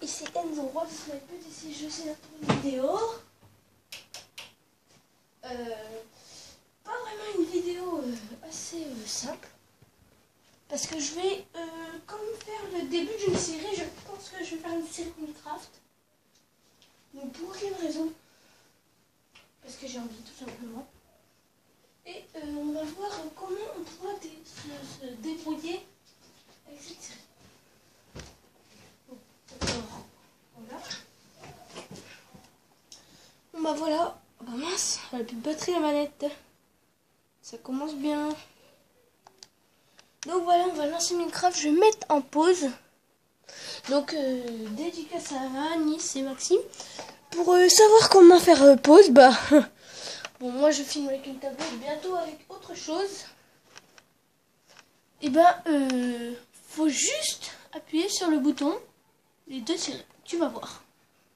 ici Enzo Roi de Sniper, ici je suis là pour une vidéo. Pas vraiment une vidéo assez simple. Parce que je vais comme faire le début d'une série, je pense que je vais faire une série Minecraft. Donc pour quelle raison? Parce que j'ai envie tout simplement. Et on va voir comment on pourra se débrouiller avec cette série. Alors, voilà. Bon bah voilà. Oh bah mince, elle a plus de batterie la manette. Ça commence bien. Donc voilà, on va lancer Minecraft. Je vais mettre en pause. Donc dédicace à Nice et Maxime. Pour savoir comment faire pause, bah bon, moi je filme avec une tablette, bientôt avec autre chose. Et bah faut juste appuyer sur le bouton, les deux tirés, tu vas voir.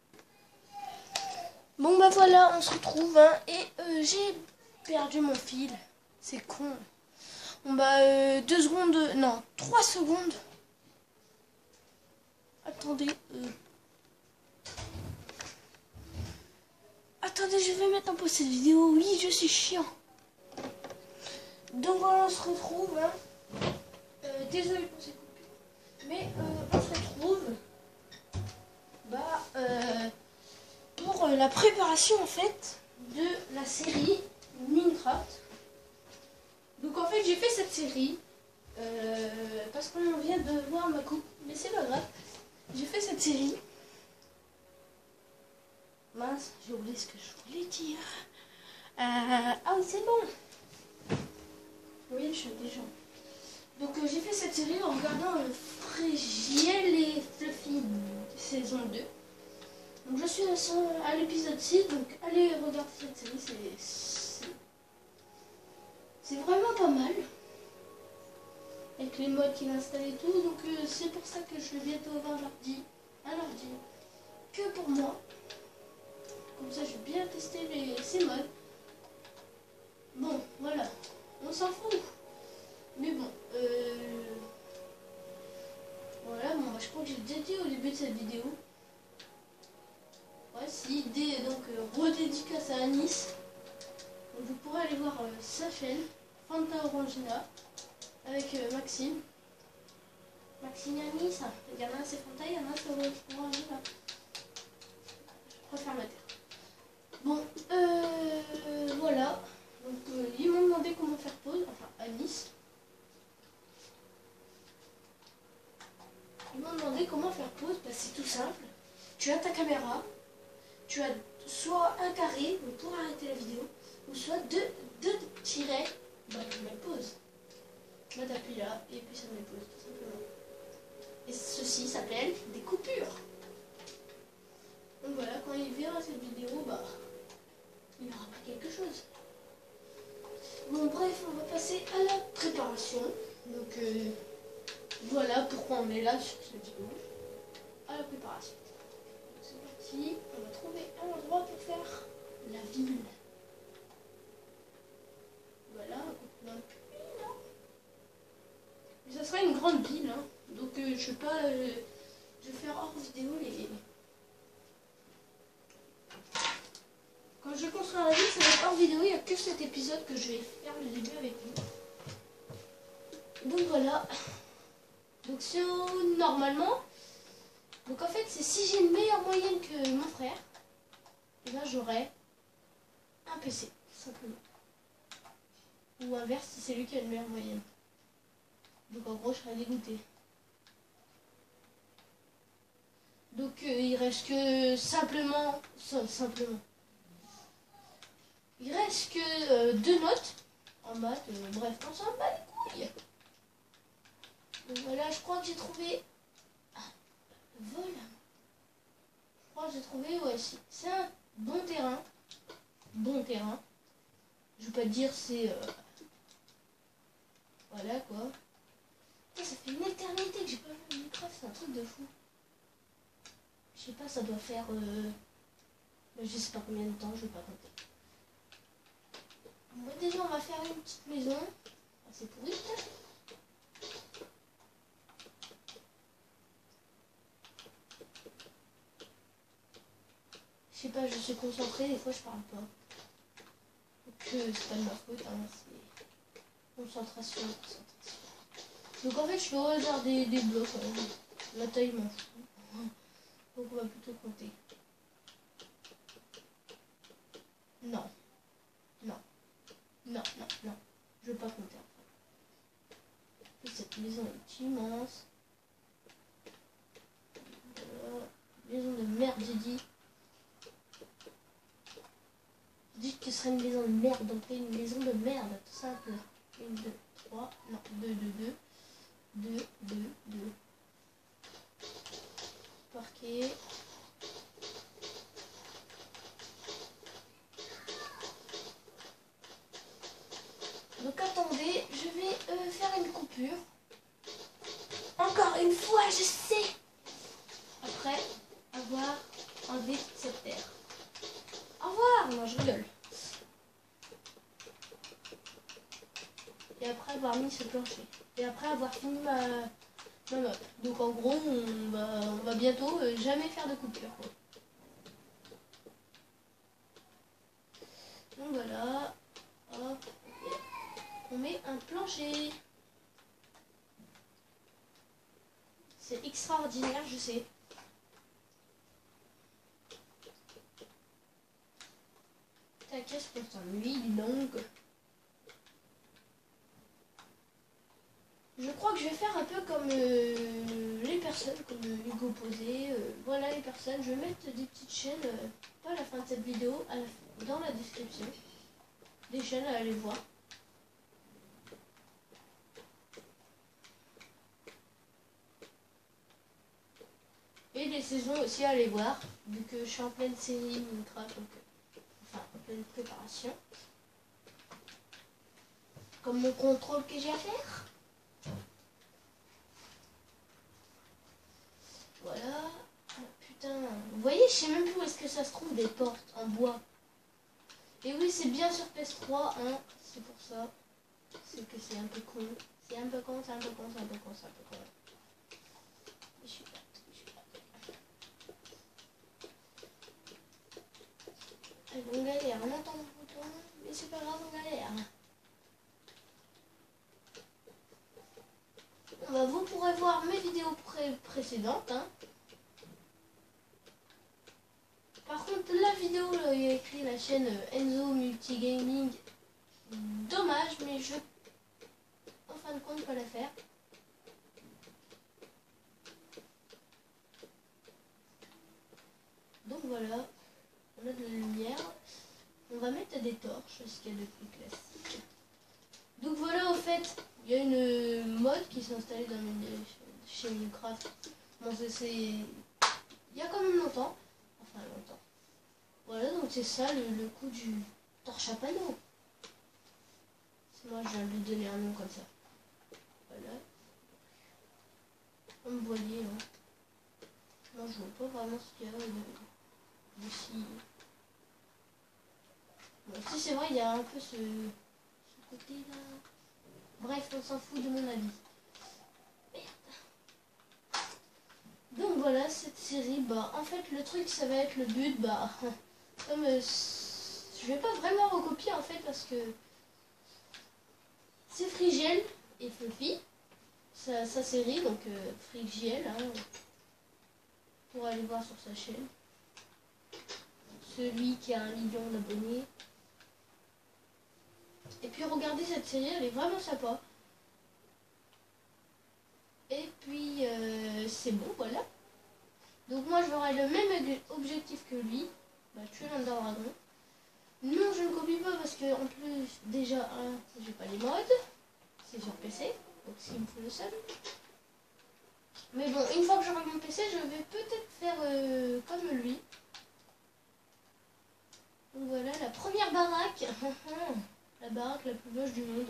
Bon bah voilà, on se retrouve hein, et j'ai perdu mon fil, c'est con. Bon bah 2 secondes, non 3 secondes. Attendez, attendez, je vais mettre en pause cette vidéo, oui je suis chiant. Donc voilà, on se retrouve hein. Désolé pour ces coupures, mais on se retrouve pour la préparation en fait de la série Minecraft. Donc en fait j'ai fait cette série parce qu'on vient de voir ma coupe, mais c'est pas grave. J'ai fait cette série. Mince, j'ai oublié ce que je voulais dire. Ah oui c'est bon. Oui je suis déjà. Donc j'ai fait cette série en regardant Frégiel et Fluffy saison 2. Donc je suis à l'épisode 6, donc allez regarder cette série, c'est vraiment pas mal. Avec les mods qu'il a installés et tout, donc c'est pour ça que je vais bientôt avoir un ordi que pour moi. Comme ça je vais bien tester ces mods. Bon voilà, on s'en fout. Mais bon, voilà, bon, je crois que j'ai déjà dit au début de cette vidéo. Ouais, si, donc redédicace à Nice. Donc, vous pourrez aller voir sa chaîne, Fanta Orangina, avec Maxime. Maxime et Nice, il y en a un c'est Fanta, il y en a un c'est Orangina. Je préfère le dire. Bon, voilà. Donc, ils m'ont demandé comment faire pause, enfin à Nice. Ils m'ont demandé comment faire pause, bah, c'est tout simple. Tu as ta caméra, tu as soit un carré pour arrêter la vidéo, ou soit deux tirets, bah tu mets pause. Là t'appuies là, et puis ça met pause tout simplement. Et ceci s'appelle des coupures. Donc voilà, quand il verra cette vidéo, bah il aura pas quelque chose. Bon bref, on va passer à la préparation. Donc voilà pourquoi on est là sur cette vidéo. À la préparation. C'est parti, on va trouver un endroit pour faire la ville. Voilà, un coup de pluie là. Mais ça sera une grande ville, hein. Donc je sais pas, je vais faire hors vidéo les... Quand je construis la ville, ça va être hors vidéo, il n'y a que cet épisode que je vais faire le début avec vous. Donc voilà. Donc c'est normalement... Donc en fait, c'est si j'ai une meilleure moyenne que mon frère, et là j'aurai un PC, simplement. Ou inverse si c'est lui qui a une meilleure moyenne. Donc en gros, je serai dégoûté. Donc il reste que simplement. Il reste que 2 notes en maths. Bref, on s'en bat les couilles. Donc voilà, je crois que j'ai trouvé. Voilà. Je crois que j'ai trouvé, ouais, c'est un bon terrain. Bon terrain. Je veux pas dire c'est... Voilà quoi. Ça fait une éternité que j'ai pas vu Minecraft, c'est un truc de fou. Je sais pas, ça doit faire... je sais pas combien de temps, je vais pas compter. Bon, déjà on va faire une petite maison. C'est pourri peut-être. Je sais pas, je suis concentrée, des fois je parle pas. Donc c'est pas de ma faute, hein, c'est concentration, concentration. Donc en fait je peux avoir des blocs, la taille m'en fout. Donc on va plutôt compter. Non, non, non, non, non, je veux pas compter en fait. Cette maison est immense. Voilà. Maison de merde, j'ai dit. J'ai dit que ce serait une maison de merde, donc c'est une maison de merde, tout simple. 1, 2, 3, non, 2, 2, 2. 2, 2, 2. Parquet. Donc attendez, je vais faire une coupure. Encore une fois, je sais. Après avoir enlevé cette terre. Au revoir. Non, je rigole. Et après avoir mis ce plancher. Et après avoir fini ma map. Donc en gros, on va bientôt jamais faire de coupure, quoi. Donc voilà. Hop. On met un plancher. C'est extraordinaire, je sais. Ta caisse pour s'ennuie, donc. Je crois que je vais faire un peu comme les personnes, comme Hugo Posé. Voilà les personnes. Je vais mettre des petites chaînes, pas à la fin de cette vidéo, dans la description. Des chaînes à aller voir. Et des saisons aussi à aller voir, vu que je suis en pleine série Minecraft, donc enfin en pleine préparation. Comme mon contrôle que j'ai à faire. Voilà. Oh, putain. Vous voyez, je sais même plus où est-ce que ça se trouve des portes en bois. Et oui, c'est bien sur PS3, hein. C'est pour ça. C'est que c'est un peu con. C'est un peu con, c'est un peu con, c'est un peu con, c'est un peu con. Je suis pas. On galère, on entend le bouton, mais c'est pas grave, on galère. Vous pourrez voir mes vidéos précédentes. Hein. Par contre, la vidéo, là, il y a écrit la chaîne Enzo Multigaming. Dommage, mais je en fin de compte pas la faire. Donc voilà, on a de la lumière. On va mettre des torches, ce qu'il y a de plus classique. Donc voilà, au fait, il y a une mode qui s'est installée chez Minecraft. Bon, c'est il y a quand même longtemps. Enfin, longtemps. Voilà, donc c'est ça le coup du torche à panneau. Moi, je viens de lui donner un nom comme ça. Voilà. Comme vous voyez, hein. Moi, je vois pas vraiment ce qu'il y a ici. Bon, si c'est vrai, il y a un peu ce côté-là. Bref, on s'en fout de mon avis. Merde. Donc voilà, cette série, bah, en fait, le truc, ça va être le but, bah, comme je vais pas vraiment recopier, en fait, parce que c'est Frigiel et Fluffy, sa série, donc Frigiel, hein, pour aller voir sur sa chaîne. Celui qui a 1 million d'abonnés. Et puis regardez cette série, elle est vraiment sympa. Et puis c'est bon, voilà. Donc moi j'aurai le même objectif que lui, bah, tuer l'Ender Dragon. Non, je ne copie pas parce que en plus déjà j'ai pas les mods, c'est sur PC, donc ce qui me fout le seul. Mais bon, une fois que j'aurai mon PC, je vais peut-être faire comme lui. Donc voilà la première baraque, la baraque la plus moche du monde.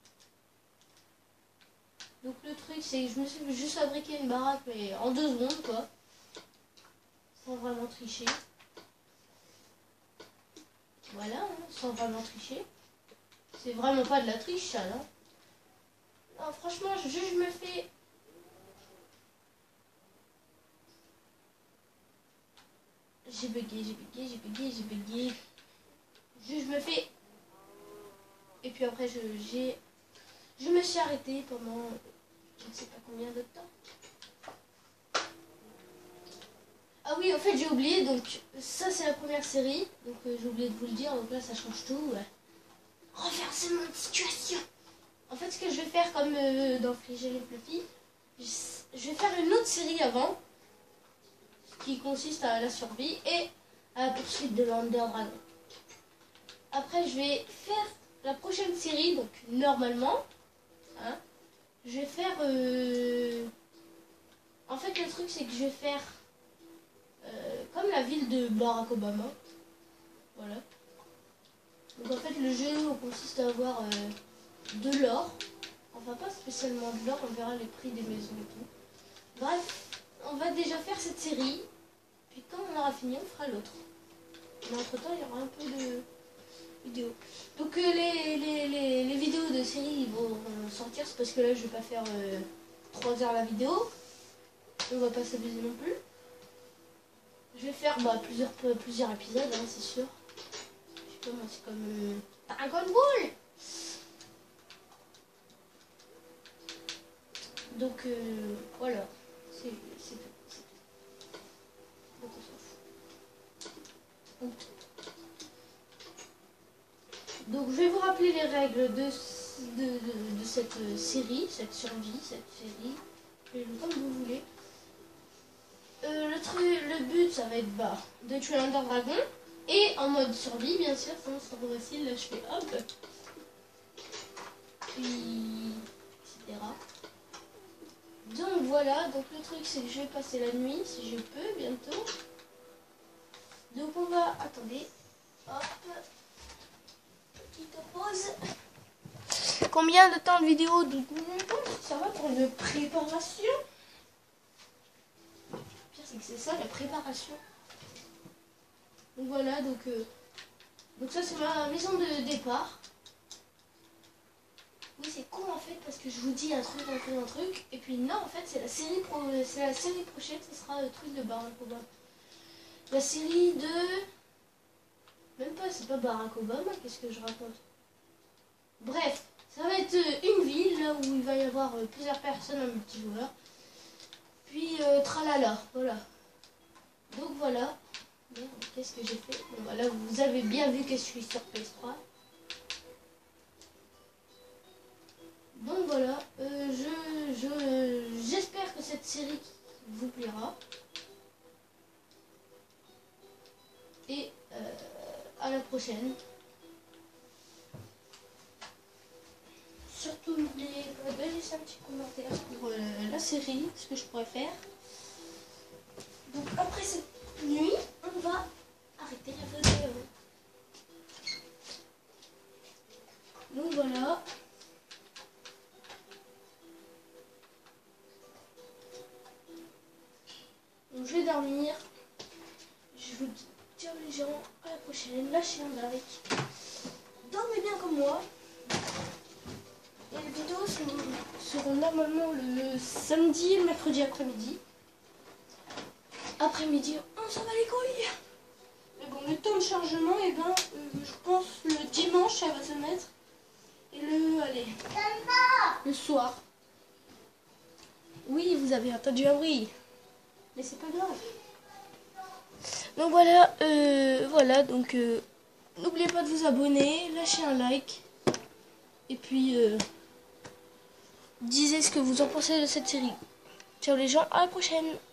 Donc le truc c'est que je me suis juste fabriqué une baraque mais en 2 secondes quoi. Sans vraiment tricher. Voilà, hein, sans vraiment tricher. C'est vraiment pas de la triche ça, non? Non, franchement, je me fais... J'ai bugué. Je me fais... Et puis après, je me suis arrêtée pendant je ne sais pas combien de temps. Ah oui, en fait, j'ai oublié. Donc, ça, c'est la première série. Donc, j'ai oublié de vous le dire. Donc là, ça change tout. Ouais. Renversement de situation. En fait, ce que je vais faire, comme dans Frigel et Fluffy, je vais faire une autre série avant, qui consiste à la survie et à la poursuite de l'Ender Dragon. Après, je vais faire la prochaine série, donc normalement, hein, je vais faire... En fait, le truc, c'est que je vais faire comme la ville de Barack Obama. Voilà. Donc, en fait, le jeu consiste à avoir de l'or. Enfin, pas spécialement de l'or, on verra les prix des maisons et tout. Bref, on va déjà faire cette série. Puis quand on aura fini, on fera l'autre. Mais entre temps, il y aura un peu de vidéos. Donc les vidéos de série vont sortir. C'est parce que là, je vais pas faire 3 heures la vidéo. On va pas s'abuser non plus. Je vais faire plusieurs épisodes, hein, c'est sûr. Je sais pas, moi, c'est comme Dragon Ball. Donc voilà, c'est tout. Donc on s'en fout. Donc je vais vous rappeler les règles de cette série, cette survie, cette série, comme vous voulez. Le but, ça va être de tuer l'Ender Dragon et en mode survie, bien sûr, sinon c'est trop facile. Là, je fais hop, puis etc. Donc voilà, donc le truc c'est que je vais passer la nuit si je peux bientôt. Donc on va, attendez, hop, petite pause. Combien de temps de vidéo? Donc ça va pour une préparation. Le pire c'est que c'est ça la préparation. Donc voilà, donc ça c'est ma maison de départ. Oui, c'est con en fait parce que je vous dis un truc, et puis non, en fait c'est la série prochaine, ce sera le truc de Barack Obama. La série de... Même pas, c'est pas Barack Obama, qu'est-ce que je raconte? Bref, ça va être une ville là où il va y avoir plusieurs personnes en multijoueur. Puis tralala, voilà. Donc voilà. Merde, qu'est-ce que j'ai fait? Bon voilà, vous avez bien vu que je suis sur PS3. Donc voilà, j'espère que cette série vous plaira. Et à la prochaine. Surtout n'oubliez pas de laisser un petit commentaire pour la série, ce que je pourrais faire. Donc après cette nuit, on va arrêter la vidéo. Donc voilà. Donc je vais dormir. Je vous dis ciao les gens, à la prochaine. Lâchez un like. Dormez bien comme moi. Et les vidéos seront normalement le samedi et le mercredi après-midi. Après-midi, on s'en va les couilles. Mais bon, le temps de chargement, et ben, je pense le dimanche ça va se mettre. Et le soir. Oui, vous avez entendu un bruit. Mais c'est pas grave. Donc voilà, donc n'oubliez pas de vous abonner, lâchez un like. Et puis, disez ce que vous en pensez de cette série. Ciao les gens, à la prochaine.